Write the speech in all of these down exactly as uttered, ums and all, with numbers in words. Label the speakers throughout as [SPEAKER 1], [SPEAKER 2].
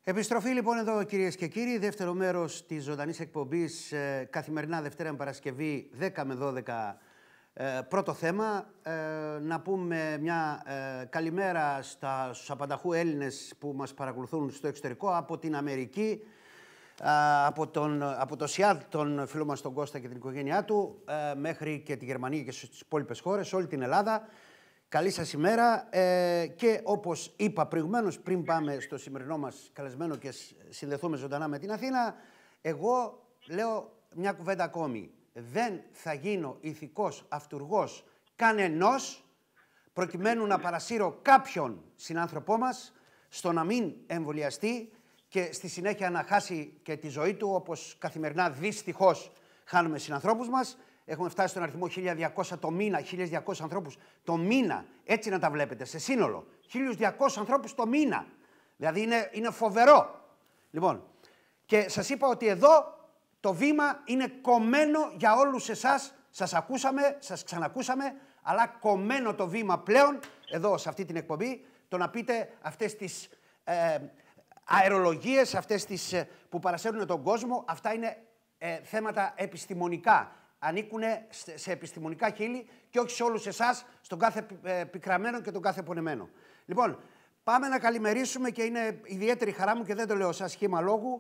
[SPEAKER 1] Επιστροφή λοιπόν εδώ, κυρίες και κύριοι, δεύτερο μέρος της ζωντανής εκπομπής, ε, καθημερινά Δευτέρα με Παρασκευή δέκα με δώδεκα. Ε, πρώτο θέμα, ε, να πούμε μια ε, καλημέρα στα, στους απανταχού Έλληνες που μας παρακολουθούν στο εξωτερικό, από την Αμερική, ε, από, τον, από το Σιάτλ, τον φίλο μας τον Κώστα και την οικογένειά του, ε, μέχρι και τη Γερμανία και στις υπόλοιπες χώρες, όλη την Ελλάδα. Καλή σας ημέρα ε, και όπως είπα προηγουμένως, πριν πάμε στο σημερινό μας καλεσμένο και συνδεθούμε ζωντανά με την Αθήνα, εγώ λέω μια κουβέντα ακόμη. Δεν θα γίνω ηθικός αυτουργός κανενός προκειμένου να παρασύρω κάποιον συνάνθρωπό μας στο να μην εμβολιαστεί και στη συνέχεια να χάσει και τη ζωή του, όπως καθημερινά δυστυχώς χάνουμε συνανθρώπους μας. Έχουμε φτάσει στον αριθμό χίλια διακόσια το μήνα, χίλια διακόσιους ανθρώπους το μήνα. Έτσι να τα βλέπετε, σε σύνολο. χίλια διακόσιους ανθρώπους το μήνα. Δηλαδή είναι, είναι φοβερό. Λοιπόν, και σας είπα ότι εδώ το βήμα είναι κομμένο για όλους εσάς. Σας ακούσαμε, σας ξανακούσαμε, αλλά κομμένο το βήμα πλέον, εδώ σε αυτή την εκπομπή, το να πείτε αυτές τις ε, αερολογίες, αυτές τις ε, που παρασέρνουν τον κόσμο, αυτά είναι ε, θέματα επιστημονικά. Ανήκουν σε επιστημονικά χείλη και όχι σε όλους εσάς, στον κάθε πικραμένο και τον κάθε πονεμένο. Λοιπόν, πάμε να καλημερίσουμε και είναι ιδιαίτερη χαρά μου και δεν το λέω σαν σχήμα λόγου.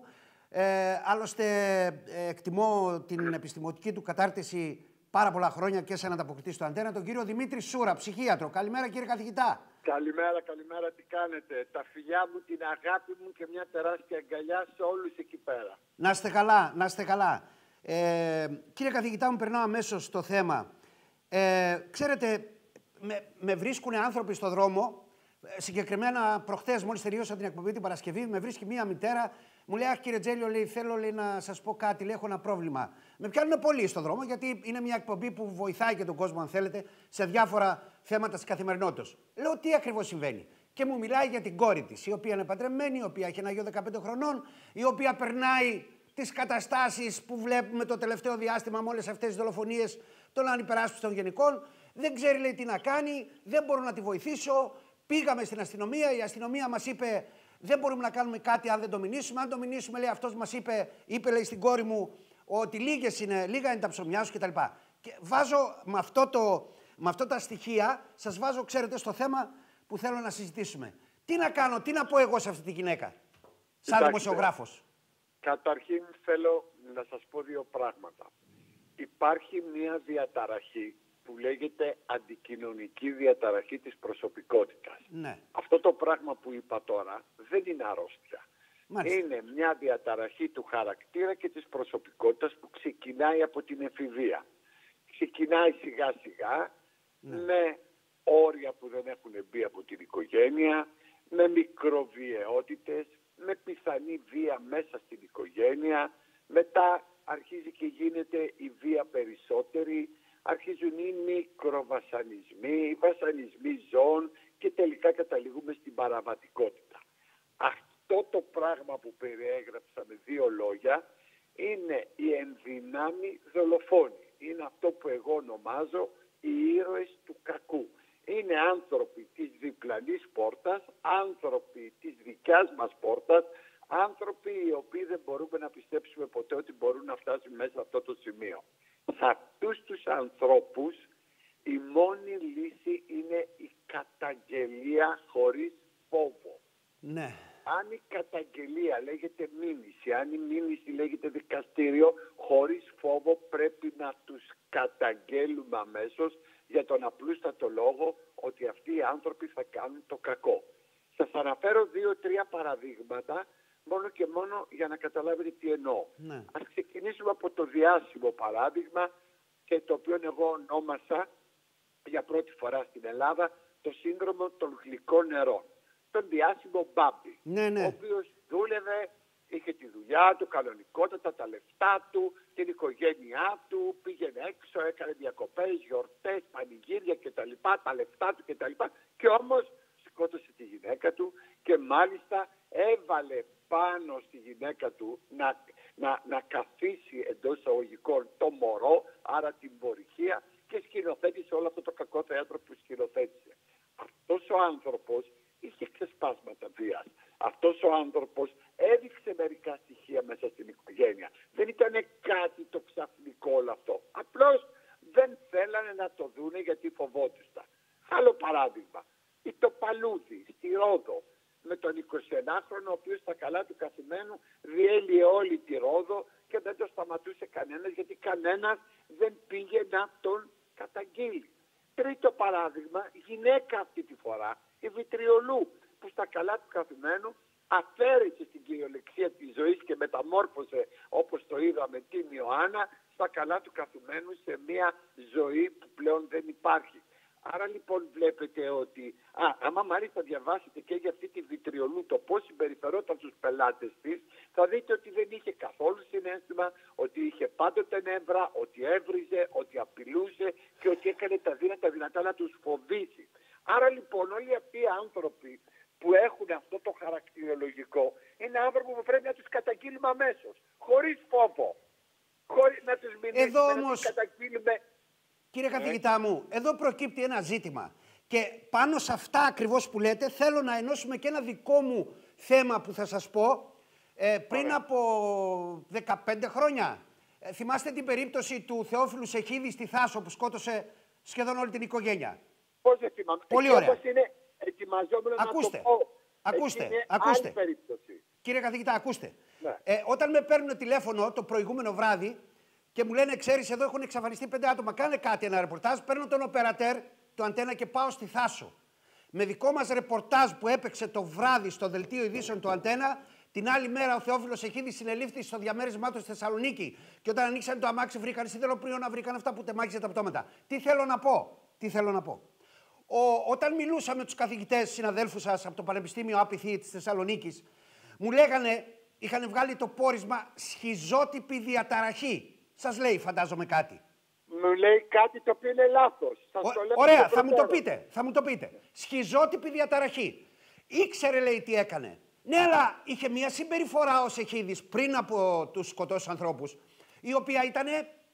[SPEAKER 1] Ε, άλλωστε, ε, εκτιμώ την επιστημονική του κατάρτιση πάρα πολλά χρόνια και σαν ανταποκριτή στο Αντένα, τον κύριο Δημήτρη Σούρα, ψυχίατρο. Καλημέρα, κύριε καθηγητά. Καλημέρα,
[SPEAKER 2] καλημέρα, τι κάνετε? Τα φιλιά μου, την αγάπη μου και μια τεράστια αγκαλιά σε όλους εκεί πέρα.
[SPEAKER 1] Να είστε καλά, να είστε καλά. Ε, κύριε καθηγητά μου, περνάω αμέσως στο θέμα. Ε, ξέρετε, με, με βρίσκουν άνθρωποι στο δρόμο. Συγκεκριμένα, προχθές, μόλις τελείωσα την εκπομπή την Παρασκευή, με βρίσκει μία μητέρα. Μου λέει: Αχ, κύριε Τζέλιο, λέει, θέλω λέει, να σας πω κάτι. Λέει: Έχω ένα πρόβλημα. Με πιάνουν πολύ στο δρόμο, γιατί είναι μια εκπομπή που βοηθάει και τον κόσμο, αν θέλετε, σε διάφορα θέματα της καθημερινότητας. Λέω: Τι ακριβώς συμβαίνει? Και μου μιλάει για την κόρη της, η οποία είναι παντρεμένη, η οποία έχει ένα γιο δεκαπέντε χρονών, η οποία περνάει τις καταστάσεις που βλέπουμε το τελευταίο διάστημα με όλες αυτές τις δολοφονίες των ανυπεράσπιστων γενικών. Δεν ξέρει, λέει, τι να κάνει, δεν μπορώ να τη βοηθήσω. Πήγαμε στην αστυνομία, η αστυνομία μας είπε δεν μπορούμε να κάνουμε κάτι αν δεν το μηνύσουμε. Αν το μηνύσουμε, λέει, αυτός μας είπε, είπε, λέει, στην κόρη μου ότι λίγες είναι, λίγα είναι τα ψωμιά σου κτλ. Και βάζω με αυτό, το, με αυτό τα στοιχεία, σας βάζω, ξέρετε, στο θέμα που θέλω να συζητήσουμε. Τι να κάνω, τι να πω εγώ σε αυτή τη γυναίκα, σαν δημοσιογράφος?
[SPEAKER 2] Καταρχήν θέλω να σας πω δύο πράγματα. Υπάρχει μια διαταραχή που λέγεται αντικοινωνική διαταραχή της προσωπικότητας.
[SPEAKER 1] Ναι.
[SPEAKER 2] Αυτό το πράγμα που είπα τώρα δεν είναι αρρώστια.
[SPEAKER 1] Μάλιστα.
[SPEAKER 2] Είναι μια διαταραχή του χαρακτήρα και της προσωπικότητας που ξεκινάει από την εφηβεία. Ξεκινάει σιγά σιγά, ναι, με όρια που δεν έχουν μπει από την οικογένεια, με μικροβιαιότητες, με πιθανή βία μέσα στην οικογένεια. Μετά αρχίζει και γίνεται η βία περισσότερη, αρχίζουν οι μικροβασανισμοί, οι βασανισμοί ζώων και τελικά καταλήγουμε στην παραβατικότητα. Αυτό το πράγμα που περιέγραψα με δύο λόγια είναι η ενδυνάμει δολοφόνοι. Είναι αυτό που εγώ ονομάζω οι ήρωες του κακού. Είναι άνθρωποι της διπλανής πόρτας, άνθρωποι της δικιάς μας πόρτας, άνθρωποι οι οποίοι δεν μπορούμε να πιστέψουμε ποτέ ότι μπορούν να φτάσουν μέσα σε αυτό το σημείο. Σε αυτούς τους ανθρώπους η μόνη λύση είναι η καταγγελία χωρίς φόβο.
[SPEAKER 1] Ναι.
[SPEAKER 2] Αν η καταγγελία λέγεται μήνυση, αν η μήνυση λέγεται δικαστήριο, χωρίς φόβο πρέπει να τους καταγγέλουμε αμέσως, για τον απλούστατο λόγο ότι αυτοί οι άνθρωποι θα κάνουν το κακό. Σας αναφέρω δύο-τρία παραδείγματα μόνο και μόνο για να καταλάβετε τι εννοώ.
[SPEAKER 1] Ναι.
[SPEAKER 2] Ας ξεκινήσουμε από το διάσημο παράδειγμα και το οποίο εγώ ονόμασα για πρώτη φορά στην Ελλάδα το σύνδρομο των γλυκών νερών. Τον διάσημο Μπάμπη,
[SPEAKER 1] ναι, ναι.
[SPEAKER 2] ο οποίος δούλευε, είχε τη δουλειά του, κανονικότατα, τα λεφτά του, την οικογένειά του, πήγαινε έξω, έκανε διακοπές, γιορτές, πανηγύρια κτλ, τα λεφτά του κτλ. Και όμως σκότωσε τη γυναίκα του και μάλιστα έβαλε πάνω στη γυναίκα του να, να, να καθίσει εντός εισαγωγικών το μωρό, άρα την πορυχία, και σκηνοθέτησε όλο αυτό το κακό θέατρο που σκηνοθέτησε. Αυτός ο άνθρωπος είχε ξεσπάσματα βίας. Αυτός ο άνθρωπος δεν θέλανε να το δούνε γιατί φοβόντουσαν. Άλλο παράδειγμα, η Τοπαλούδη στη Ρόδο με τον εικοσιενάχρονο, ο οποίος στα καλά του καθημένου διέλυε όλη τη Ρόδο και δεν το σταματούσε κανένας, γιατί κανένας δεν πήγε να τον καταγγείλει. Τρίτο παράδειγμα, γυναίκα αυτή τη φορά, η Βιτριολού, που στα καλά του καθημένου αφαίρεσε στην κυριολεξία της ζωής και μεταμόρφωσε, όπως το είδαμε, την Ιωάννα, στα καλά του καθημένου σε μια ζωή που πλέον δεν υπάρχει. Άρα λοιπόν βλέπετε ότι, α, άμα μάλιστα διαβάσετε και για αυτή τη Βιτριολού το πώς συμπεριφερόταν στους πελάτες της, θα δείτε ότι δεν είχε καθόλου συναίσθημα, ότι είχε πάντοτε νεύρα, ότι έβριζε, ότι απειλούσε και ότι έκανε τα δύνατα δυνατά να τους φοβήσει. Άρα λοιπόν όλοι αυτοί οι άνθρωποι που έχουν αυτό το χαρακτηρολογικό είναι άνθρωποι που πρέπει να τους καταγγείλουμε αμέσως, χωρίς φόβο, χωρίς να τους μηνύσουμε, όμως... να τους καταγγείλουμε.
[SPEAKER 1] Κύριε καθηγητά μου, εδώ προκύπτει ένα ζήτημα και πάνω σε αυτά ακριβώς που λέτε θέλω να ενώσουμε και ένα δικό μου θέμα που θα σας πω. Ε, πριν Ωραία. από δεκαπέντε χρόνια, ε, θυμάστε την περίπτωση του Θεόφιλου Σεχίδη στη Θάσο που σκότωσε σχεδόν όλη την οικογένεια?
[SPEAKER 2] Πώς δεν θυμάμαι.
[SPEAKER 1] Πολύ ωραία.
[SPEAKER 2] Όπως είναι ετοιμαζόμενο
[SPEAKER 1] ακούστε,
[SPEAKER 2] να το πω.
[SPEAKER 1] Ακούστε,
[SPEAKER 2] είναι
[SPEAKER 1] ακούστε.
[SPEAKER 2] Άλλη περίπτωση.
[SPEAKER 1] Κύριε καθηγητά, ακούστε.
[SPEAKER 2] Ναι.
[SPEAKER 1] Ε, όταν με παίρνουν τηλέφωνο το προηγούμενο βράδυ και μου λένε, ξέρεις, εδώ έχουν εξαφανιστεί πέντε άτομα, κάνε κάτι, ένα ρεπορτάζ, παίρνω τον οπερατέρ, το αντένα και πάω στη Θάσο. Με δικό μας ρεπορτάζ που έπαιξε το βράδυ στο δελτίο ειδήσεων του Αντένα, την άλλη μέρα ο Θεόφιλος Σεχίδης συνελήφθη στο διαμέρισμά του στη Θεσσαλονίκη. Και όταν ανοίξαν το αμάξι, βρήκαν σιδεροπρίωνα, βρήκαν αυτά που τεμάχιζε τα πτώματα. Τι θέλω να πω, τι θέλω να πω. Ο, όταν μιλούσα με τους καθηγητές, συναδέλφους σας από το Πανεπιστήμιο Άπηθη της Θεσσαλονίκης, μου λέγανε, είχαν βγάλει το πόρισμα σχιζότυπη διαταραχή. Σας λέει, φαντάζομαι, κάτι.
[SPEAKER 2] Μου λέει κάτι το οποίο είναι λάθος. Σας
[SPEAKER 1] Ο,
[SPEAKER 2] το λέω
[SPEAKER 1] ωραία, θα μου το πείτε, θα μου το πείτε. Σχιζότυπη διαταραχή. Ήξερε, λέει, τι έκανε. Ναι, αλλά είχε μια συμπεριφορά ο Σεχίδης πριν από τους σκοτώσεις ανθρώπους, η οποία ήταν,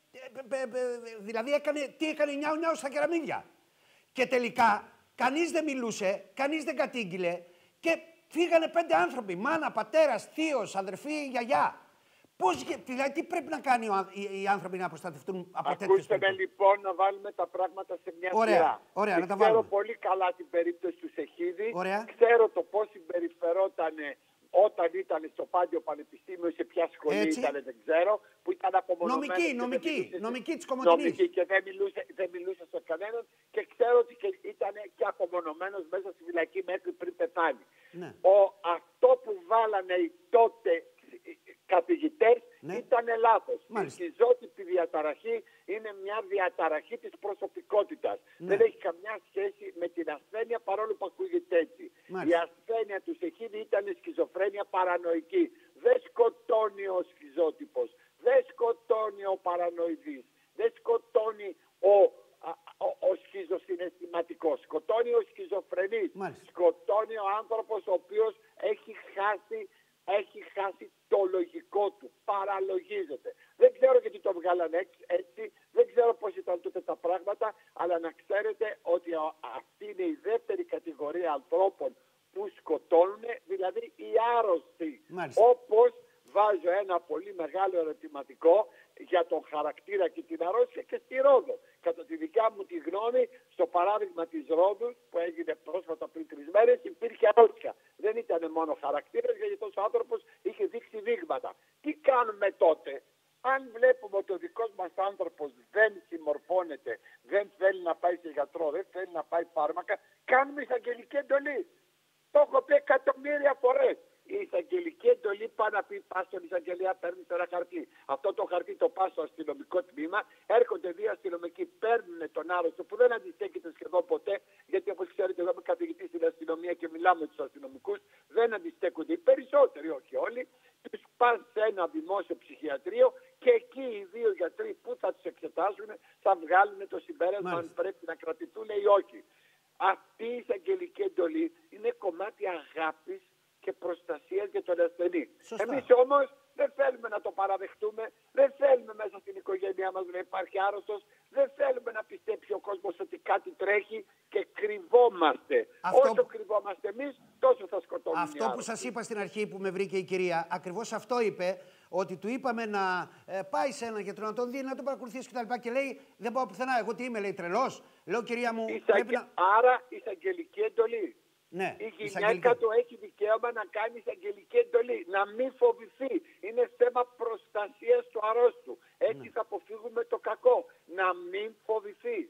[SPEAKER 1] δηλαδή έκανε, τι έκανε, νιάου νιάου στα κεραμίδια. Και τελικά κανείς δεν μιλούσε, κανείς δεν κατήγγειλε και φύγανε πέντε άνθρωποι, μάνα, πατέρας, θείος, αδερφή, γιαγιά. Πώς, δηλαδή, τι πρέπει να κάνει οι, οι άνθρωποι να προστατευτούν από τέτοιες περιπτώσεις?
[SPEAKER 2] Ακούστε με λοιπόν να βάλουμε τα πράγματα σε μια
[SPEAKER 1] ωραία,
[SPEAKER 2] σειρά.
[SPEAKER 1] Ωραία, να τα
[SPEAKER 2] ξέρω
[SPEAKER 1] βάλουμε.
[SPEAKER 2] πολύ καλά την περίπτωση του Σεχίδη.
[SPEAKER 1] Ωραία.
[SPEAKER 2] Ξέρω το πώς συμπεριφερόταν όταν ήταν στο Πάντιο Πανεπιστήμιο, σε ποια σχολή ήταν, δεν ξέρω, που ήταν απομονωμένος.
[SPEAKER 1] Νομική, νομική, μιλούσε, νομική της Κομοτηνής.
[SPEAKER 2] Νομική και δεν μιλούσε, δεν μιλούσε σε κανέναν και ξέρω ότι και ήταν και απομονωμένος μέσα στη φυλακή μέχρι πριν πεθάνει.
[SPEAKER 1] Ναι.
[SPEAKER 2] Ο, αυτό που βάλανε οι τότε καθηγητές ναι. ήταν λάθος. Η σχιζότυπη διαταραχή είναι μια διαταραχή της προσωπικότητας. Ναι. Δεν έχει καμιά σχέση με την ασθένεια, παρόλο που ακούγεται έτσι. Μάλιστα. Η ασθένεια του Σεχίδη ήταν σχιζοφρένεια παρανοϊκή. Δεν σκοτώνει ο σχιζότυπος, δεν σκοτώνει ο παρανοηδής, δεν σκοτώνει ο, ο, ο, ο σχιζοσυναισθηματικός, σκοτώνει ο σχιζοφρενής, Μάλιστα. σκοτώνει ο άνθρωπος ο οποίος έχει χάσει έχει χάσει το λογικό του, παραλογίζεται. Δεν ξέρω γιατί το βγάλανε έτσι, δεν ξέρω πώς ήταν τότε τα πράγματα, αλλά να ξέρετε ότι αυτή είναι η δεύτερη κατηγορία ανθρώπων που σκοτώνουν, δηλαδή οι άρρωστοι. Μάλιστα. Όπως βάζω ένα πολύ μεγάλο ερωτηματικό για τον χαρακτήρα και την αρρώστια και στη Ρόδο. Κατά τη δικιά μου τη γνώμη, στο παράδειγμα της Ρόδου που έγινε πρόσφατα πριν τρεις μέρες, υπήρχε αρρώστια. Δεν ήταν μόνο χαρακτήρας, γιατί αυτός ο άνθρωπος είχε δείξει δείγματα. Τι κάνουμε τότε? Αν βλέπουμε ότι ο δικός μας άνθρωπος δεν συμμορφώνεται, δεν θέλει να πάει σε γιατρό, δεν θέλει να πάει φάρμακα, κάνουμε εισαγγελική εντολή. Το έχω πει εκατομμύρια φορές. Η εισαγγελική εντολή πάει να πει: πας στον εισαγγελέα, παίρνει ένα χαρτί. Αυτό το χαρτί το πας στο αστυνομικό τμήμα. Έρχονται δύο αστυνομικοί, παίρνουν τον άρρωστο που δεν αντιστέκεται σχεδόν ποτέ. Γιατί όπως ξέρετε, εγώ είμαι καθηγητής στην αστυνομία και μιλάμε με τους αστυνομικούς. Δεν αντιστέκονται οι περισσότεροι, όχι όλοι. Τους πας σε ένα δημόσιο ψυχιατρίο και εκεί οι δύο γιατροί που θα τους εξετάσουν θα βγάλουν το συμπέρασμα αν πρέπει να κρατηθούν ή όχι. Αυτή η εισαγγελική εντολή είναι κομμάτι αγάπης και προστασία για τον ασθενή. Εμείς όμως δεν θέλουμε να το παραδεχτούμε, δεν θέλουμε μέσα στην οικογένειά μας να υπάρχει άρρωστος, δεν θέλουμε να πιστέψει ο κόσμος ότι κάτι τρέχει και κρυβόμαστε. Αυτό... Όσο κρυβόμαστε εμείς, τόσο θα σκοτώνουμε.
[SPEAKER 1] αυτό που σας είπα στην αρχή που με βρήκε η κυρία, ακριβώς αυτό είπε, ότι του είπαμε να ε, πάει σε έναν γιατρό να τον δει, να τον παρακολουθήσει κτλ. Και, και λέει: δεν πάω πουθενά. Εγώ τι είμαι, λέει, τρελός. Λέω, κυρία μου,
[SPEAKER 2] Εισαγγε...
[SPEAKER 1] πρέπει να...
[SPEAKER 2] Άρα εισαγγελική εντολή.
[SPEAKER 1] Ναι,
[SPEAKER 2] η γυναίκα
[SPEAKER 1] εισαγγελική.
[SPEAKER 2] του έχει δικαίωμα να κάνει εισαγγελική εντολή. Να μην φοβηθεί. Είναι θέμα προστασίας του αρρώστου. Έτσι ναι. θα αποφύγουμε το κακό. Να μην φοβηθεί.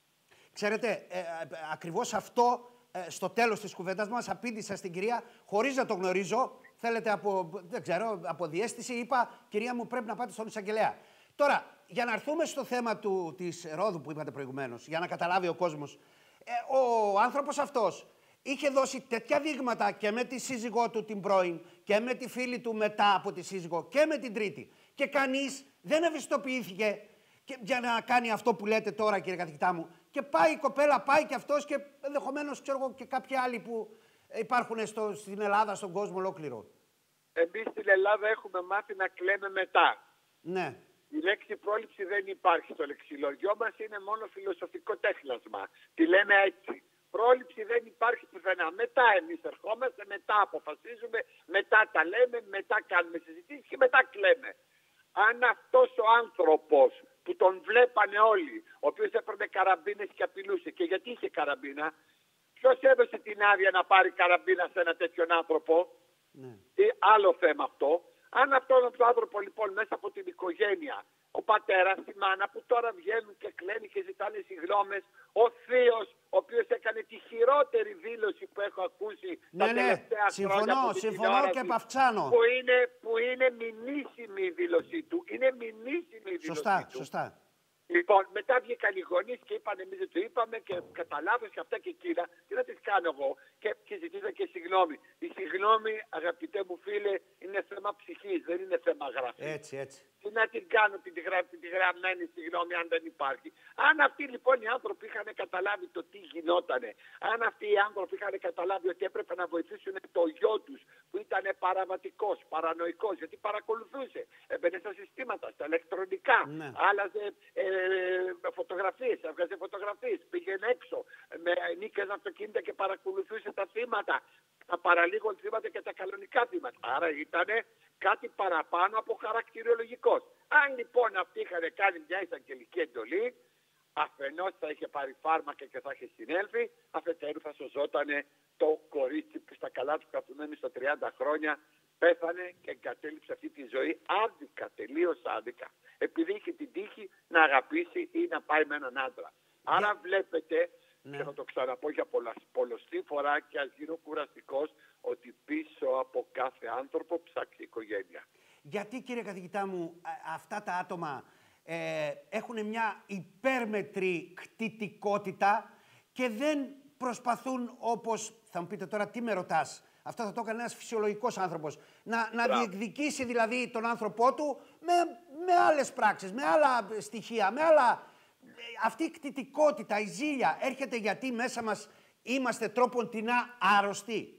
[SPEAKER 1] Ξέρετε, ε, ε, ακριβώς αυτό ε, στο τέλος της κουβέντας μας απήντησα στην κυρία, χωρίς να το γνωρίζω. Θέλετε από, δεν ξέρω, από διαίσθηση, είπα, κυρία μου, πρέπει να πάτε στον εισαγγελέα. Τώρα, για να έρθουμε στο θέμα του, της Ρόδου που είπατε προηγουμένως, για να καταλάβει ο κόσμος, ε, ο άνθρωπος αυτός είχε δώσει τέτοια δείγματα και με τη σύζυγό του την πρώην και με τη φίλη του μετά από τη σύζυγο και με την τρίτη. Και κανείς δεν ευαισθητοποιήθηκε και, για να κάνει αυτό που λέτε τώρα, κύριε καθηγητά μου. Και πάει η κοπέλα, πάει και αυτός και ενδεχομένως ξέρω εγώ και κάποιοι άλλοι που υπάρχουν στο, στην Ελλάδα, στον κόσμο ολόκληρο.
[SPEAKER 2] Εμείς στην Ελλάδα έχουμε μάθει να κλαίμε μετά.
[SPEAKER 1] Ναι.
[SPEAKER 2] Η λέξη πρόληψη δεν υπάρχει στο λεξιλόγιο μας, είναι μόνο φιλοσοφικό τέχνασμα. Τη λέμε έτσι. Πρόληψη δεν υπάρχει πουθενά. Μετά εμείς ερχόμαστε, μετά αποφασίζουμε, μετά τα λέμε, μετά κάνουμε συζητήσεις και μετά κλαίμε. Αν αυτός ο άνθρωπος που τον βλέπανε όλοι, ο οποίος έπαιρνε καραμπίνες και απειλούσε, και γιατί είχε καραμπίνα, ποιος έδωσε την άδεια να πάρει καραμπίνα σε ένα τέτοιον άνθρωπο?
[SPEAKER 1] Ναι.
[SPEAKER 2] Ή άλλο θέμα αυτό. Αν αυτόν τον άνθρωπο λοιπόν μέσα από την οικογένεια, ο πατέρας, η μάνα που τώρα βγαίνουν και κλαίνουν και ζητάνε συγγνώμες, ο θείος, ο οποίος έκανε τη χειρότερη δήλωση που έχω ακούσει
[SPEAKER 1] ναι,
[SPEAKER 2] τα
[SPEAKER 1] ναι.
[SPEAKER 2] τελευταία
[SPEAKER 1] συμφωνώ,
[SPEAKER 2] χρόνια από την
[SPEAKER 1] συμφωνώ και επαυξάνω.
[SPEAKER 2] Που είναι, που είναι μηνύσιμη η δήλωσή του. Είναι μηνύσιμη η δήλωσή
[SPEAKER 1] σωστά,
[SPEAKER 2] του.
[SPEAKER 1] Σωστά.
[SPEAKER 2] Λοιπόν, μετά βγήκαν οι γονείς και είπαν: εμείς δεν το είπαμε και καταλάβες και αυτά και εκείνα. Τι να τις κάνω εγώ? Και, και ζητήσα και συγγνώμη. Η συγγνώμη, αγαπητέ μου φίλε, είναι θέμα ψυχής, δεν είναι θέμα γραφής.
[SPEAKER 1] Έτσι, έτσι.
[SPEAKER 2] Τι να την κάνω την, γρα, την γραμμένη συγγνώμη αν δεν υπάρχει? Αν αυτοί λοιπόν οι άνθρωποι είχαν καταλάβει το τι γινότανε, αν αυτοί οι άνθρωποι είχαν καταλάβει ότι έπρεπε να βοηθήσουν το γιο τους που ήταν παραβατικός, παρανοϊκός, γιατί παρακολουθούσε, έμπαινε στα συστήματα, στα ηλεκτρονικά,
[SPEAKER 1] ναι.
[SPEAKER 2] άλλαζε ε, φωτογραφίες, έβγαζε φωτογραφίες, πήγαινε έξω με νίκες αυτοκίνητα και παρακολουθούσε τα θύματα, τα παραλίγων θύματα και τα κανονικά θύματα. Άρα ήταν κάτι παραπάνω από χαρακτηριολογικός. Αν λοιπόν αυτοί είχαν κάνει μια εισαγγελική εντολή, αφενός θα είχε πάρει φάρμακα και θα είχε συνέλθει, αφετέρου θα σωζόταν το κορίτσι που στα καλά του καθουμένου στα τριάντα χρόνια πέθανε και εγκατέλειψε αυτή τη ζωή άδικα, τελείως άδικα, επειδή είχε την τύχη να αγαπήσει ή να πάει με έναν άντρα. Άρα yeah. βλέπετε, ναι. και θα το ξαναπώ για πολλωστή φορά και ας γίνω κουραστικός, ότι πίσω από κάθε άνθρωπο ψάξει οικογένεια.
[SPEAKER 1] Γιατί, κύριε καθηγητά μου, αυτά τα άτομα ε, έχουν μια υπέρμετρη κτητικότητα και δεν προσπαθούν, όπως θα μου πείτε τώρα, τι με ρωτάς, αυτό θα το έκανε ένας φυσιολογικός άνθρωπος, να, να διεκδικήσει δηλαδή τον άνθρωπό του με, με άλλες πράξεις, με άλλα στοιχεία, με άλλα... Αυτή η κτητικότητα, η ζήλια έρχεται γιατί μέσα μας είμαστε τρόποντινά άρρωστοι.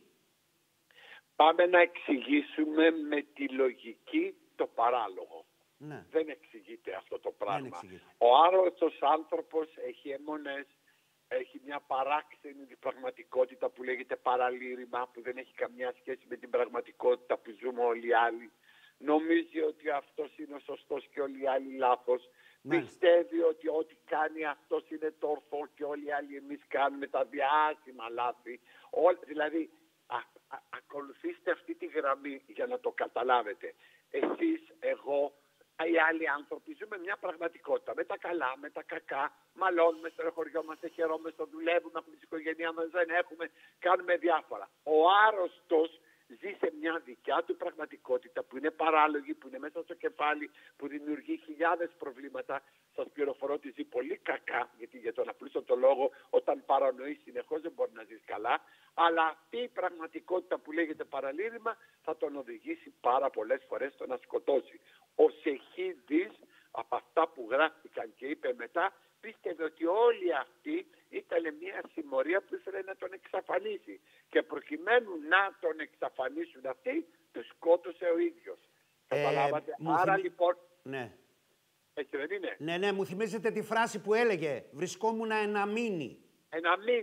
[SPEAKER 2] Πάμε να εξηγήσουμε με τη λογική το παράλογο.
[SPEAKER 1] Ναι.
[SPEAKER 2] Δεν εξηγείται αυτό το πράγμα.
[SPEAKER 1] Ο
[SPEAKER 2] άρρωστος άνθρωπος έχει αιμονές, έχει μια παράξενη πραγματικότητα που λέγεται παραλήρημα, που δεν έχει καμιά σχέση με την πραγματικότητα που ζούμε όλοι οι άλλοι. Νομίζει ότι αυτός είναι ο σωστός και όλοι οι άλλοι λάθος. Μάλιστα. Πιστεύει ότι ό,τι κάνει αυτός είναι το ορθό και όλοι οι άλλοι εμείς κάνουμε τα διάσημα λάθη. Ό, δηλαδή, α, α, ακολουθήστε αυτή τη γραμμή για να το καταλάβετε. Εσείς, εγώ, οι άλλοι άνθρωποι ζούμε μια πραγματικότητα. Με τα καλά, με τα κακά, μαλώνουμε, στενοχωριόμαστε, χαιρόμαστε, δουλεύουμε, από την οικογένειά μας δεν έχουμε, κάνουμε διάφορα. Ο άρρωστος ζει σε μια δικιά του πραγματικότητα που είναι παράλογη, που είναι μέσα στο κεφάλι, που δημιουργεί χιλιάδες προβλήματα. Σας πληροφορώ ότι ζει πολύ κακά, γιατί για τον απλούστατο λόγο όταν παρανοείς συνεχώς δεν μπορεί να ζεις καλά, αλλά αυτή η πραγματικότητα που λέγεται παραλήρημα θα τον οδηγήσει πάρα πολλές φορές στο να σκοτώσει. Ο Σεχίδης, από αυτά που γράφτηκαν και είπε μετά, πίστευε ότι όλοι αυτοί ήταν μια συμμορία που ήθελε να τον εξαφανίσει. Και προκειμένου να τον εξαφανίσουν αυτοί, τους σκότωσε ο ίδιος. Ε, Καταλάβατε. Άρα θυμί... λοιπόν...
[SPEAKER 1] Ναι.
[SPEAKER 2] Έτσι δεν είναι?
[SPEAKER 1] Ναι, ναι, μου θυμίζετε τη φράση που έλεγε «Βρισκόμουν ένα μήνυ».
[SPEAKER 2] Ένα μήνυ.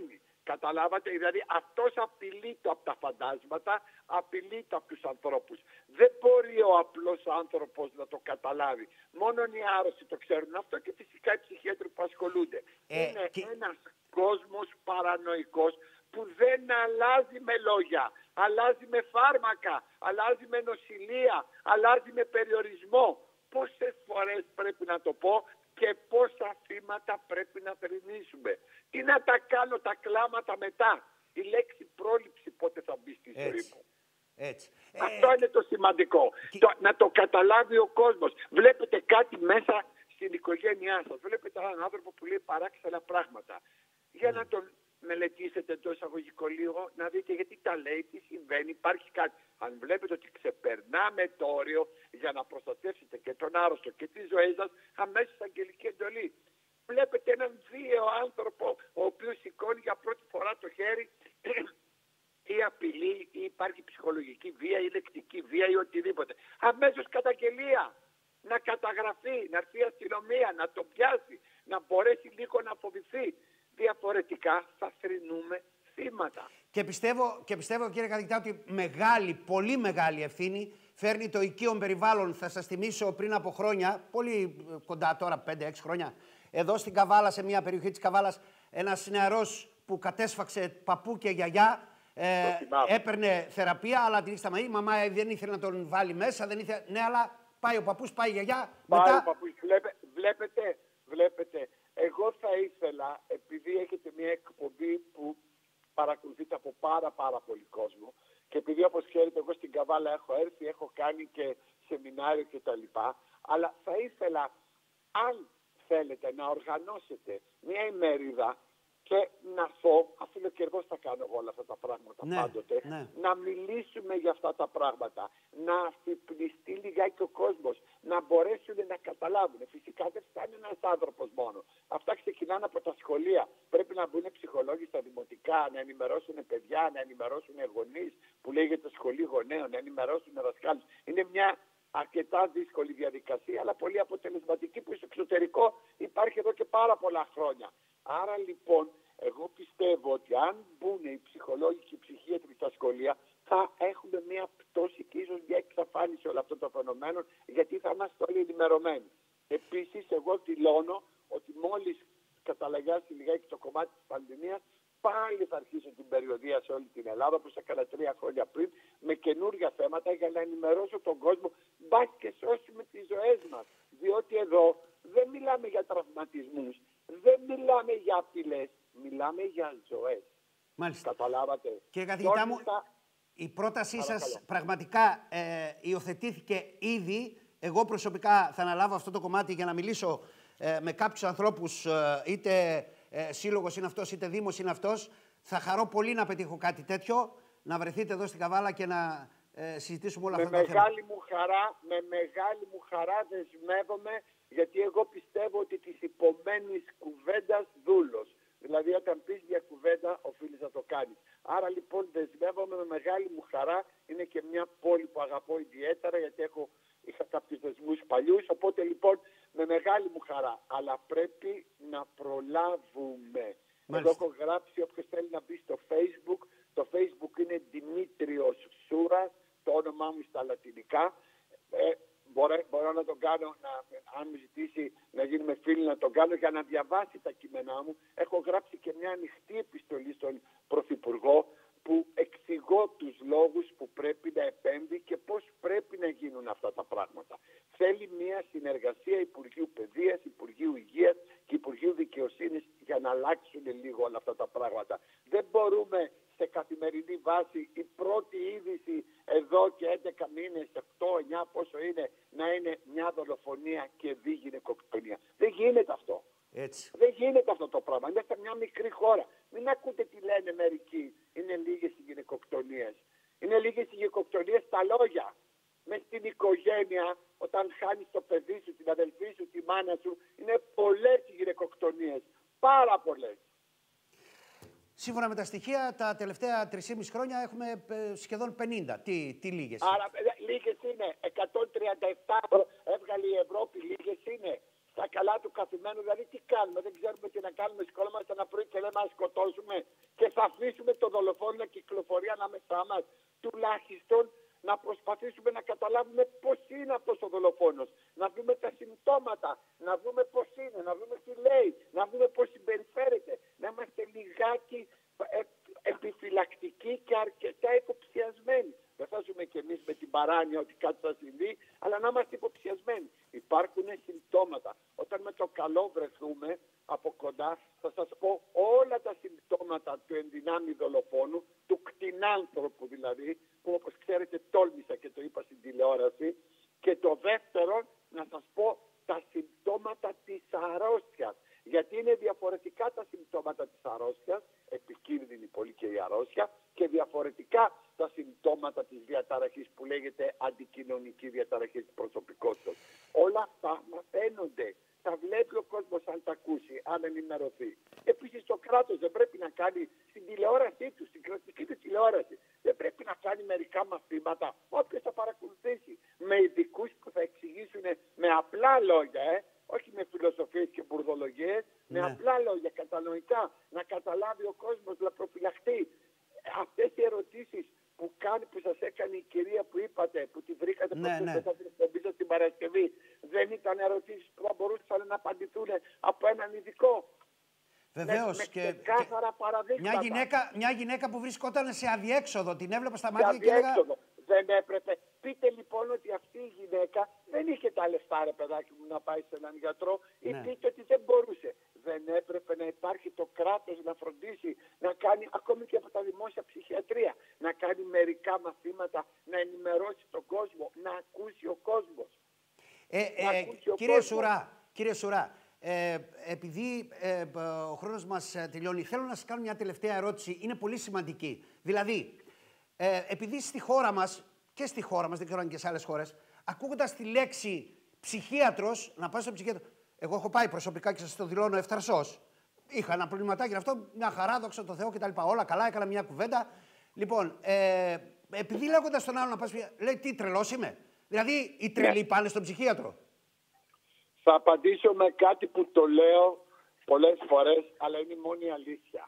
[SPEAKER 2] Καταλάβατε, δηλαδή αυτός απειλείται από τα φαντάσματα, απειλείται από τους ανθρώπους. Δεν μπορεί ο απλός άνθρωπος να το καταλάβει. Μόνο οι άρρωστοι το ξέρουν αυτό και φυσικά οι ψυχίατροι που ασχολούνται. Ε, Είναι και... ένας κόσμος παρανοϊκός που δεν αλλάζει με λόγια, αλλάζει με φάρμακα, αλλάζει με νοσηλεία, αλλάζει με περιορισμό. Πόσες φορές πρέπει να το πω και πόσα θύματα πρέπει να θρηνήσουμε. Τι να τα κάνω τα κλάματα μετά. Η λέξη πρόληψη πότε θα μπει στη ζωή μου.
[SPEAKER 1] Έτσι.
[SPEAKER 2] Αυτό
[SPEAKER 1] ε,
[SPEAKER 2] είναι το σημαντικό.
[SPEAKER 1] Και...
[SPEAKER 2] Το, να το καταλάβει ο κόσμος. Βλέπετε κάτι μέσα στην οικογένειά σας. Βλέπετε έναν άνθρωπο που λέει παράξενα πράγματα. Για mm. να τον μελετήσετε εντός εισαγωγικών λίγο, να δείτε γιατί τα λέει, τι συμβαίνει, υπάρχει κάτι. Αν βλέπετε ότι ξεπερνάμε το όριο για να προστατεύσετε και τον άρρωστο και τις ζωές σας, αμέσως αγγελική εντολή. Βλέπετε έναν βίαιο άνθρωπο, ο οποίος σηκώνει για πρώτη φορά το χέρι ή απειλή ή υπάρχει ψυχολογική βία ή λεκτική βία ή οτιδήποτε. Αμέσως καταγγελία. Να καταγραφεί, να έρθει η αστυνομία, να το πιάσει, να μπορέσει λίγο να φοβηθεί. Διαφορετικά θα θρηνούμε θύματα.
[SPEAKER 1] Και πιστεύω, και πιστεύω κύριε καθηγητά ότι μεγάλη, πολύ μεγάλη ευθύνη φέρνει το οικείο περιβάλλον. Θα σας θυμίσω πριν από χρόνια, πολύ κοντά τώρα, πέντε έξι χρόνια, εδώ στην Καβάλα, σε μια περιοχή της Καβάλας, ένας νεαρός που κατέσφαξε παππού και γιαγιά, ε, έπαιρνε θεραπεία, αλλά την σταματήσει. Η μαμά δεν ήθελε να τον βάλει μέσα, δεν ήθελε. Ναι, αλλά πάει ο παππούς, πάει η γιαγιά.
[SPEAKER 2] Πάει
[SPEAKER 1] μετά...
[SPEAKER 2] ο παππούς. Βλέπε, βλέπετε, βλέπετε. Εγώ θα ήθελα, επειδή έχετε μια εκπομπή που παρακολουθείτε από πάρα πάρα πολύ κόσμο και επειδή όπως ξέρετε εγώ στην Καβάλα έχω έρθει, έχω κάνει και σεμινάριο κτλ. Αλλά θα ήθελα, αν θέλετε, να οργανώσετε μια ημερίδα και να πω, αφιλοκερδώς θα κάνω εγώ όλα αυτά τα πράγματα
[SPEAKER 1] ναι,
[SPEAKER 2] πάντοτε,
[SPEAKER 1] ναι. να
[SPEAKER 2] μιλήσουμε για αυτά τα πράγματα, να αφυπνιστεί λιγάκι ο κόσμος, να μπορέσουν να καταλάβουν. Φυσικά δεν φτάνει ένας άνθρωπος μόνο. Αυτά ξεκινάνε από τα σχολεία. Πρέπει να μπουν ψυχολόγοι στα δημοτικά, να ενημερώσουν παιδιά, να ενημερώσουν γονείς, που λέγεται σχολή γονέων, να ενημερώσουν δασκάλους. Είναι μια αρκετά δύσκολη διαδικασία, αλλά πολύ αποτελεσματική, που στο εξωτερικό υπάρχει εδώ και πάρα πολλά χρόνια. Άρα λοιπόν, εγώ πιστεύω ότι αν μπουν οι ψυχολόγοι και οι ψυχίατροι στα σχολεία, θα έχουμε μια πτώση και ίσως μια εξαφάνιση όλων αυτών των φαινομένων, γιατί θα είμαστε όλοι ενημερωμένοι. Επίσης, εγώ δηλώνω ότι μόλις καταλαγιάσει λιγάκι το κομμάτι της πανδημίας, πάλι θα αρχίσω την περιοδεία σε όλη την Ελλάδα, όπως έκανα τρία χρόνια πριν, με καινούργια θέματα για να ενημερώσω τον κόσμο, μπας και σώσουμε τις ζωές μας. Διότι εδώ δεν μιλάμε για τραυματισμούς, δεν μιλάμε για απειλές, μιλάμε για ζωές.
[SPEAKER 1] Μάλιστα.
[SPEAKER 2] Καταλάβατε.
[SPEAKER 1] Κύριε καθηγητά μου, θα... η πρότασή Παρακαλώ. σας πραγματικά ε, υιοθετήθηκε ήδη. Εγώ προσωπικά θα αναλάβω αυτό το κομμάτι για να μιλήσω ε, με κάποιους ανθρώπους, ε, είτε ε, σύλλογος είναι αυτός, είτε δήμος είναι αυτός. Θα χαρώ πολύ να πετύχω κάτι τέτοιο, να βρεθείτε εδώ στην Καβάλα και να ε, συζητήσουμε όλα
[SPEAKER 2] με
[SPEAKER 1] αυτά τα θέματα.
[SPEAKER 2] Μεγάλη μου χαρά, με μεγάλη μου χαρά δεσμεύομαι, γιατί εγώ πιστεύω ότι της υπομένης κουβέντας δούλος. Δηλαδή όταν πεις μια κουβέντα οφείλεις να το κάνεις. Άρα λοιπόν δεσμεύομαι με μεγάλη μου χαρά. Είναι και μια πόλη που αγαπώ ιδιαίτερα, γιατί έχω, είχα κάποιους δεσμούς παλιούς. Οπότε λοιπόν με μεγάλη μου χαρά. Αλλά πρέπει να προλάβουμε. Εδώ έχω γράψει, όποιος θέλει να μπει στο Facebook. Το Facebook είναι Δημήτριος Σούρας, το όνομά μου στα λατινικά. Ε, Μπορώ, μπορώ να τον κάνω, να, αν μου ζητήσει να γίνουμε φίλοι, να τον κάνω για να διαβάσει τα κείμενά μου. Έχω γράψει και μια ανοιχτή επιστολή στον Πρωθυπουργό, που εξηγώ τους λόγους που πρέπει να επέμβει και πώς πρέπει να γίνουν αυτά τα πράγματα. Θέλει μια συνεργασία Υπουργείου Παιδείας, Υπουργείου Υγείας και Υπουργείου Δικαιοσύνης για να αλλάξουν λίγο όλα αυτά τα πράγματα. Δεν μπορούμε σε καθημερινή βάση η πρώτη είδηση εδώ και έντεκα μήνες, οκτώ εννιά πόσο είναι, να είναι μια δολοφονία και δι γυναικοκτονία. Δεν γίνεται αυτό.
[SPEAKER 1] Έτσι.
[SPEAKER 2] Δεν γίνεται αυτό το πράγμα. Είμαστε μια μικρή χώρα. Μην ακούτε τι λένε μερικοί. Είναι λίγες οι γυναικοκτονίες. Είναι λίγες οι γυναικοκτονίες στα λόγια. Μες στην οικογένεια, όταν χάνεις το παιδί σου, την αδελφή σου, τη μάνα σου, είναι πολλές οι γυναικοκτονίες. Πάρα πολλές.
[SPEAKER 1] Σύμφωνα με τα στοιχεία, τα τελευταία τρία και μισό χρόνια έχουμε σχεδόν πενήντα. Τι, τι λίγες.
[SPEAKER 2] Άρα, λίγες είναι. εκατόν τριάντα επτά έβγαλε η Ευρώπη, λίγες είναι. Στα καλά του καθημένου, δηλαδή τι κάνουμε, δεν ξέρουμε τι να κάνουμε, σκόλμαστε ένα πρωί και λέμε να σκοτώσουμε και θα αφήσουμε το δολοφόνο να κυκλοφορεί ανάμεσά μας. Τουλάχιστον να προσπαθήσουμε να καταλάβουμε πώς είναι αυτός ο δολοφόνος. Να δούμε τα συμπτώματα, να δούμε πώς είναι, να δούμε τι λέει, να δούμε πώς συμπεριφέρεται. Να είμαστε λιγάκι ε, επιφυλακτικοί και αρκετά υποψιασμένοι. Δεν θα ζούμε κι εμείς με την παράνοια ότι κάτι θα συμβεί, αλλά να είμαστε υποψιασμένοι. Υπάρχουν συμπτώματα. Όταν με το καλό βρεθούμε από κοντά, θα σας πω όλα τα συμπτώματα του ενδυνάμει δολοφόνου, του κτηνάνθρωπου δηλαδή, που όπως ξέρετε τόλμησα και το είπα στην τηλεόραση. Και το δεύτερο, να σας πω τα συμπτώματα της αρρώστιας. Γιατί είναι διαφορετικά τα συμπτώματα της αρρώστιας, επικίνδυνη πολύ και η αρρώστια, και διαφορετικά τα συμπτώματα της διαταραχής που λέγεται αντικοινωνική διαταραχή της προσωπικότητας. Όλα αυτά μαθαίνονται. Τα βλέπει ο κόσμος αν τα ακούσει, αν ενημερωθεί. Επίσης το κράτος δεν πρέπει να κάνει στην τηλεόρασή του, στην κρατική του τηλεόραση, δεν πρέπει να κάνει μερικά μαθήματα. Όποιος θα παρακολουθήσει με ειδικούς που θα εξηγήσουν με απλά λόγια, ε, όχι με φιλοσοφίες και μπουρδολογίες, ναι. με απλά λόγια κατανοητά, να καταλάβει ο κόσμος, να προφυλαχτεί. Αυτές οι ερωτήσεις που κάνει, που σας έκανε η κυρία που είπατε, που τη βρήκατε
[SPEAKER 1] ναι, ναι.
[SPEAKER 2] μετά την εκπομπή σας την Παρασκευή, δεν ήταν ερωτήσεις που θα μπορούσαν να απαντηθούν από έναν ειδικό.
[SPEAKER 1] Βεβαίως.
[SPEAKER 2] Με,
[SPEAKER 1] και,
[SPEAKER 2] με ξεκάθαρα
[SPEAKER 1] και
[SPEAKER 2] παραδείγματα.
[SPEAKER 1] Μια γυναίκα, μια γυναίκα που βρισκόταν σε αδιέξοδο, την έβλεπα στα μάτια
[SPEAKER 2] και
[SPEAKER 1] έλεγα...
[SPEAKER 2] Δεν έπρεπε. Πείτε λοιπόν ότι αυτή η γυναίκα δεν είχε τα λεφτά, ρε παιδάκι μου, να πάει σε έναν γιατρό, ή
[SPEAKER 1] ναι.
[SPEAKER 2] πείτε ότι δεν μπορούσε. Δεν έπρεπε να υπάρχει το κράτος να φροντίσει, να κάνει, ακόμη και από τα δημόσια ψυχιατρία, να κάνει μερικά μαθήματα, να ενημερώσει τον κόσμο, να ακούσει ο κόσμος.
[SPEAKER 1] Ε, ε, ακούσει ο κύριε, κόσμος. Σουρά, κύριε Σουρά, ε, επειδή ε, ο χρόνος μας τελειώνει, θέλω να σας κάνω μια τελευταία ερώτηση. Είναι πολύ σημαντική. Δηλαδή, ε, επειδή στη χώρα μας, και στη χώρα μας, δεν ξέρω αν και σε άλλες χώρες, ακούγοντας τη λέξη ψυχίατρος, να πάει στο ψυχίατρο. Εγώ έχω πάει προσωπικά και σας το δηλώνω ευθαρσώς. Είχα ένα προβληματάκι γι' αυτό, μια χαρά, δόξα τω Θεώ κτλ. Όλα καλά, έκανα μια κουβέντα. Λοιπόν, ε, επειδή λέγοντας τον άλλο να πας, λέει τι τρελός είμαι. Δηλαδή, οι τρελοί πάνε στον ψυχίατρο.
[SPEAKER 2] Θα απαντήσω με κάτι που το λέω πολλές φορές, αλλά είναι η μόνη αλήθεια.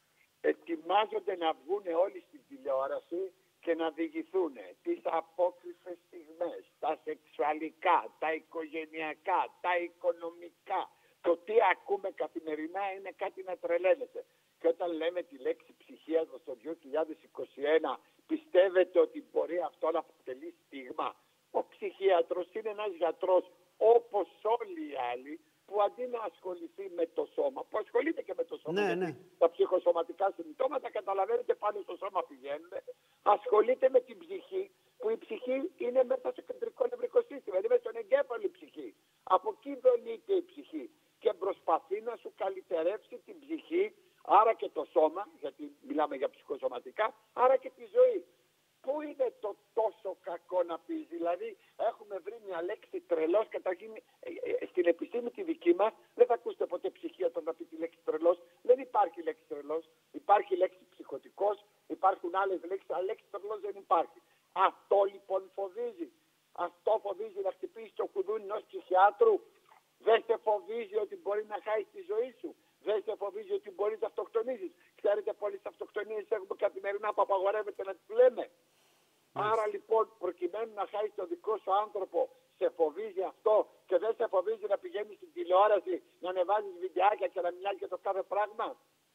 [SPEAKER 2] Ετοιμάζονται να βγουν όλοι στην τηλεόραση και να διηγηθούν τις απόκριφες στιγμές, τα σεξουαλικά, τα οικογενειακά, τα οικονομικά. Το τι ακούμε καθημερινά είναι κάτι να τρελαίνεται. Και όταν λέμε τη λέξη ψυχίατρος το δύο χιλιάδες είκοσι ένα, πιστεύετε ότι μπορεί αυτό να αποτελεί στίγμα? Ο ψυχίατρος είναι ένας γιατρός όπως όλοι οι άλλοι, που αντί να ασχοληθεί με το σώμα, που ασχολείται και με το σώμα,
[SPEAKER 1] ναι, ναι.
[SPEAKER 2] τα ψυχοσωματικά συμπτώματα καταλαβαίνετε πάνω στο σώμα πηγαίνουν, ασχολείται με την ψυχή, που η ψυχή είναι μέσα στο κεντρικό νευρικό σύστημα, είναι μέσα στον εγκέφαλο η ψυχή. Από εκεί δονείται η ψυχή και προσπαθεί να σου καλυτερεύσει την ψυχή, άρα και το σώμα, γιατί μιλάμε για ψυχοσωματικά, άρα και τη ζωή. Πού είναι το τόσο κακό να πεις? Δηλαδή έχουμε βρει μια λέξη τρελός, καταρχήν στην επιστήμη τη δική μας δεν θα ακούσετε ποτέ ψυχίατρο να πει τη λέξη τρελός. Δεν υπάρχει λέξη τρελός, υπάρχει λέξη ψυχοτικός, υπάρχουν άλλες λέξεις, αλλά λέξη τρελός δεν υπάρχει. Αυτό λοιπόν φοβίζει. Αυτό φοβίζει να χτυπήσει το κουδούνι ενός ψυχιάτρου. Δεν σε φοβίζει ότι μπορεί να χάσει τη ζωή σου. Δεν σε φοβίζει ότι μπορεί να αυτοκτονήσεις. Ξέρετε, πολλές αυτοκτονίες έχουμε καθημερινά που απαγορεύεται να τις λέμε. Yes. Άρα λοιπόν, προκειμένου να χάσει τον δικό σου άνθρωπο, σε φοβίζει αυτό και δεν σε φοβίζει να πηγαίνεις στην τηλεόραση, να ανεβάζεις βιντεάκια και να μιλάς για το κάθε πράγμα?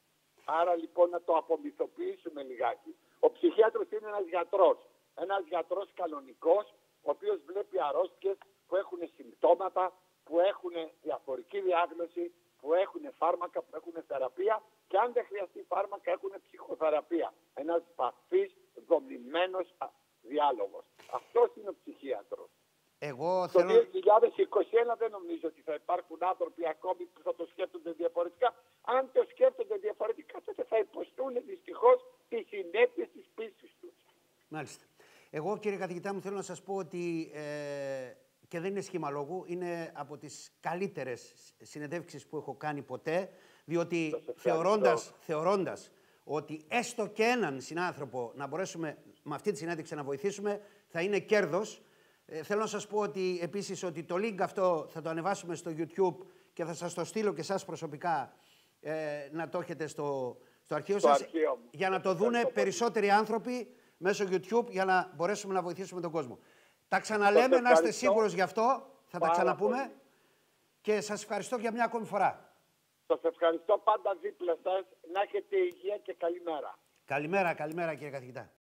[SPEAKER 2] Άρα λοιπόν να το απομυθοποιήσουμε λιγάκι. Ο ψυχίατρος είναι ένας γιατρός. Ένας γιατρός κανονικός, ο οποίος βλέπει αρρώστιες που έχουν συμπτώματα, που έχουν διαφορική διάγνωση, που έχουν φάρμακα, που έχουν θεραπεία και αν δεν χρειαστεί φάρμακα έχουν ψυχοθεραπεία. Ένας βαθύς, δομημένος διάλογος. Αυτός είναι ο ψυχίατρος.
[SPEAKER 1] Εγώ
[SPEAKER 2] το
[SPEAKER 1] θέλω...
[SPEAKER 2] δύο χιλιάδες είκοσι ένα δεν νομίζω ότι θα υπάρχουν άνθρωποι ακόμη που θα το σκέφτονται διαφορετικά. Αν το σκέφτονται διαφορετικά, τότε θα υποστούν δυστυχώς τις συνέπειες της πίστης τους.
[SPEAKER 1] Μάλιστα. Εγώ, κύριε καθηγητά μου, θέλω να σας πω ότι ε, και δεν είναι σχήμα λόγου, είναι από τις καλύτερες συνεντεύξεις που έχω κάνει ποτέ, διότι θεωρώντας, θεωρώντας ότι έστω και έναν συνάνθρωπο να μπορέσουμε με αυτή τη συνέντευξη να βοηθήσουμε, θα είναι κέρδος. Ε, θέλω να σας πω ότι επίσης ότι το link αυτό θα το ανεβάσουμε στο YouTube και θα σας το στείλω και εσάς προσωπικά ε, να το έχετε στο, Στο αρχείο
[SPEAKER 2] Στο
[SPEAKER 1] σας,
[SPEAKER 2] αρχείο μου.
[SPEAKER 1] για να το δούνε
[SPEAKER 2] Ευχαριστώ
[SPEAKER 1] περισσότεροι άνθρωποι μέσω YouTube, για να μπορέσουμε να βοηθήσουμε τον κόσμο. Τα ξαναλέμε,
[SPEAKER 2] Σας
[SPEAKER 1] να είστε
[SPEAKER 2] ευχαριστώ
[SPEAKER 1] σίγουρος γι' αυτό. Θα τα
[SPEAKER 2] πάρα
[SPEAKER 1] ξαναπούμε.
[SPEAKER 2] πολύ.
[SPEAKER 1] Και σας ευχαριστώ για μια ακόμη φορά.
[SPEAKER 2] Σας ευχαριστώ πάντα δίπλα σας. Να έχετε υγεία και καλημέρα.
[SPEAKER 1] Καλημέρα, καλημέρα κύριε καθηγητά.